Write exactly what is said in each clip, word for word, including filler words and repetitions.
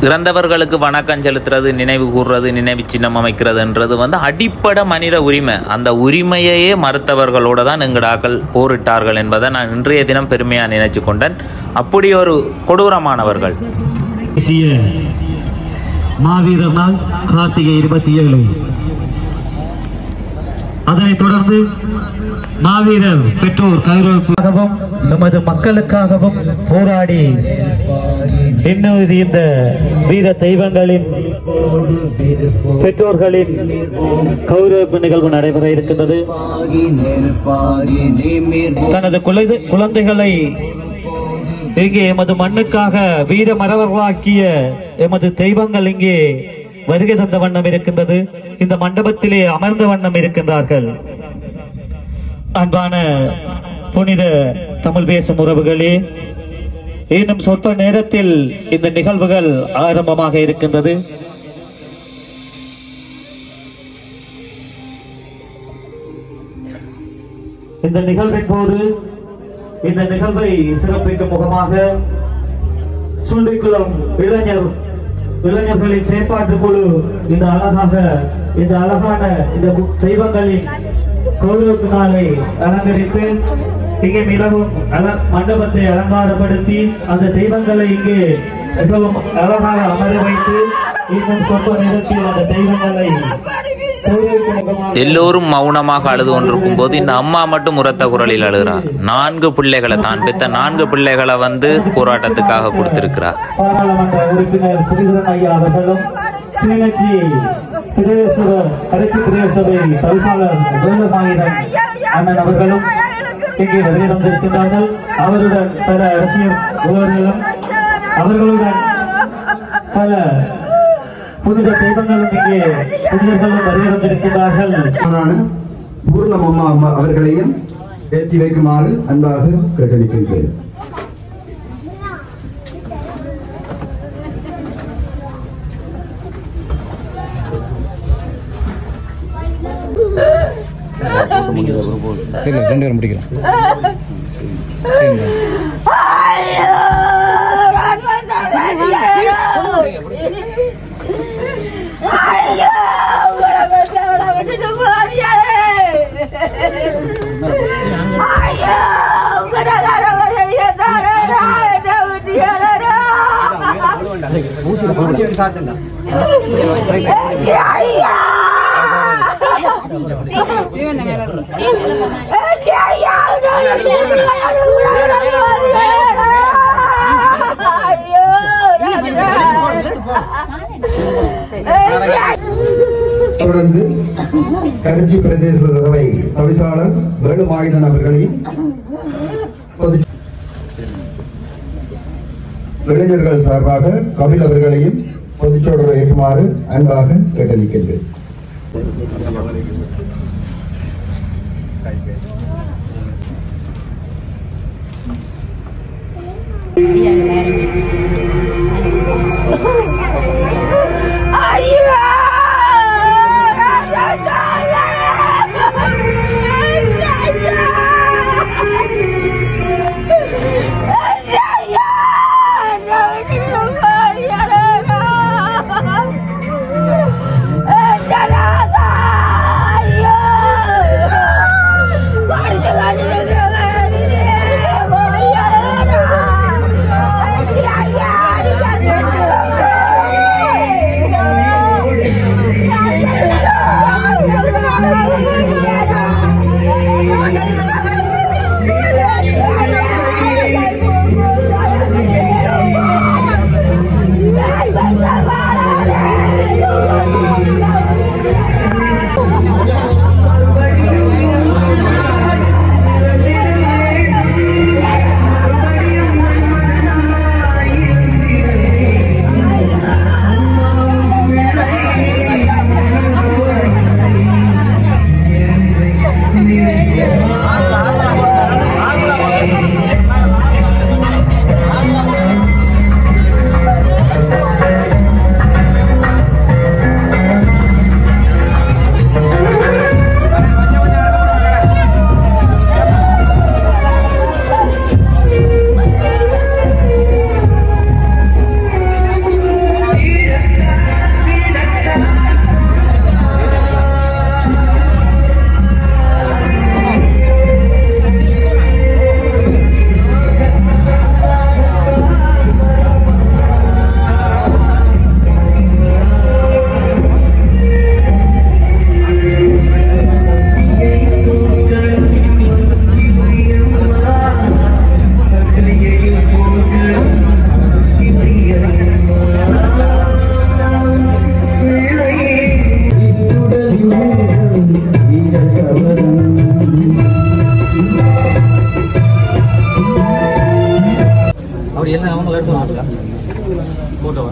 இறந்தவர்களுக்கு வணக்கம் செலுத்துறது, நினைவு கூறுறது, நினைவு சின்னம் அமைக்கிறதுன்றது வந்து அடிப்படை மனித உரிமை. அந்த உரிமையையே மறுத்தவர்களோடு தான் எங்கடாக்கள் போரிட்டார்கள் என்பதை நான் இன்றைய தினம் பெருமையாக நினைச்சு கொண்டேன். அப்படி ஒரு கொடூரமானவர்கள். மாவீரர் நாள் கார்த்திகை இருபத்தி ஏழு. அதனைத் தொடர்ந்து மாவீரர் பெற்றோர் கைரோப்பாகவும் நமது மக்களுக்காகவும் போராடி இன்னும் இந்த வீர தெய்வங்களின் பெற்றோர்களின் கௌரவ நிகழ்வு நடைபெற இருக்கின்றது. தனது குழந்தைகளை இங்கே எமது மண்ணுக்காக வீர மறவர்களாக்கிய எமது தெய்வங்கள் இங்கே வருகை தந்த வண்ணம் இருக்கின்றது. இந்த மண்டபத்திலே அமர்ந்த வண்ணம் இருக்கின்றார்கள். அன்பான புனித தமிழ் பேசும் உறவுகளே, இன்னும் சொற்ப நேரத்தில் இந்த நிகழ்வுகள் ஆரம்பமாக இருக்கின்றது. இந்த நிகழ்வின் போது இந்த நிகழ்வை சிறப்பிக்கும் முகமாக சுண்டிக்குளம் இளைஞர் இளைஞர்களின் செயற்பாட்டு குழு இந்த அழகாக இந்த அழகான இந்த தெய்வங்களின் கௌரவ நாளை அலங்கரித்து இங்கே மிகவும் மண்டபத்தை அலங்காரப்படுத்தி அந்த தெய்வங்களை இங்கே மிகவும் அழகாக அமர வைத்து இன்னும் சொற்ப நேரத்தில் அந்த தெய்வங்களை எல்லோரும் மௌனமாக அழுது கொண்டிருக்கும் போது இந்த அம்மா மட்டும் உரத்த குரலில் அழுகிறார். நான்கு பிள்ளைகளை தான் பெற்ற நான்கு பிள்ளைகளை வந்து போராட்டத்துக்காக கொடுத்திருக்கிறார். பாராளுமன்ற உறுப்பினர் ஸ்ரீதரன் ஐயா அவர்களும் கிளிநொச்சி பிரதேசபை பரிசாளர் வேலுமாயிரம் அண்ணன் அவர்களும் இங்கே வருகை தந்திருக்கின்றார்கள். அவருடன் பல அரசியல் உறவுகளும் அவர்களுடன் பல புனித தெய்வங்களும் இங்கே புனிதர்களும் வருகை தந்திருக்கிறார்கள். பூர்ணம் அம்மா அம்மா அவர்களையும் ஏற்றி வைக்குமாறு அன்பாக கேட்டளிக்கின்றேன். ரெண்டு பேரும் முடிக்கிறோம். தொடர்ந்து கருச்சி பிரதேச சபை தவிசாளர் வேலுமாயுதன் அவர்களையும் இளைஞர்கள் சார்பாக கபில் அவர்களையும் பொதுச்சோடு ஏற்றுமாறு அன்பாக கேட்டளிக்கின்றேன். Yeah, yeah.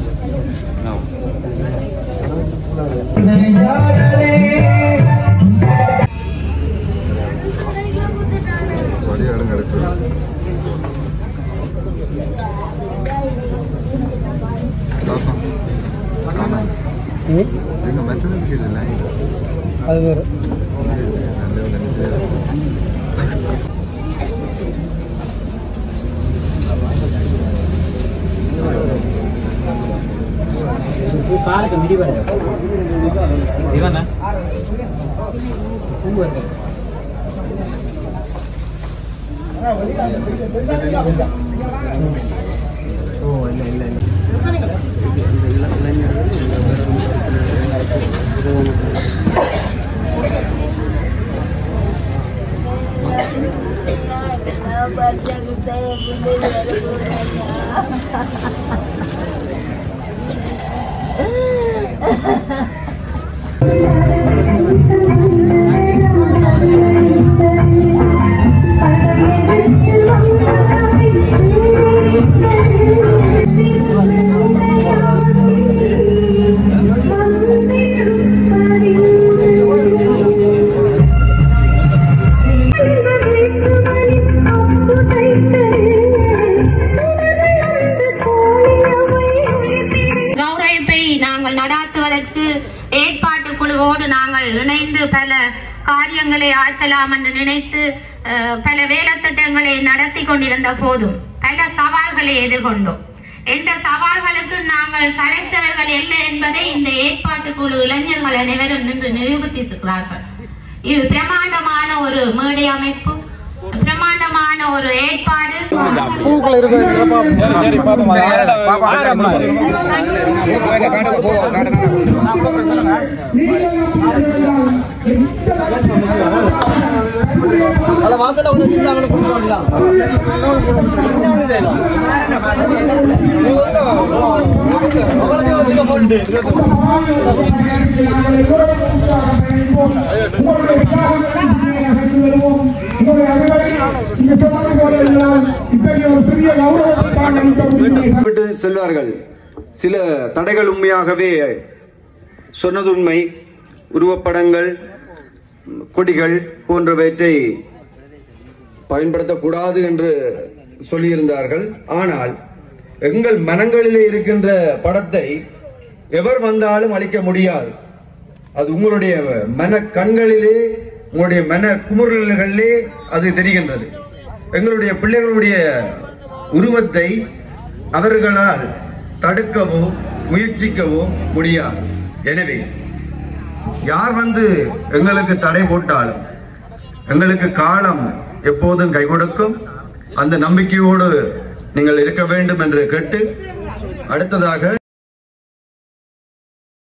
காலுக்கு மிடி வருது இவனா பூ வருது ஓ இல்ல இல்ல நடாத்துவதற்கு ஏற்பாட்டு குழுவோடு நாங்கள் இணைந்து பல காரியங்களை ஆற்றலாம் என்று நினைத்து பல வேலை திட்டங்களை நடத்தி கொண்டிருந்த போதும் பல சவால்களை எதிர்கொண்டோம். எந்த சவால்களுக்கு நாங்கள் சளைத்தவர்கள் இல்லை என்பதை இந்த ஏற்பாட்டு குழு இளைஞர்கள் அனைவரும் நின்று நிரூபித்திருக்கிறார்கள். இது பிரமாண்டமான ஒரு மேடை அமைப்பு, பிரமாண்டமான ஒரு ஏற்பாடு. செல்வார்கள். சில தடைகள் உண்மையாகவே சொன்னது உண்மை. உருவப்படங்கள், கொடிகள் போன்றவற்றை பயன்படுத்தக்கூடாது என்று சொல்லியிருந்தார்கள். ஆனால் எங்கள் மனங்களிலே இருக்கின்ற படத்தை எவர் வந்தாலும் அழிக்க முடியாது. அது உங்களுடைய மன கண்களிலே, உங்களுடைய மன குமுறல்களிலே அது தெரிகின்றது. எங்களுடைய பிள்ளைகளுடைய உருவத்தை அவர்களால் தடுக்கவோ முயற்சிக்கவோ முடியாது. எனவே யார் வந்து எங்களுக்கு தடை போட்டாலும் எங்களுக்கு காலம் எப்போதும் கை கொடுக்கும். அந்த நம்பிக்கையோடு நீங்கள் இருக்க வேண்டும் என்று கேட்டு அடுத்ததாக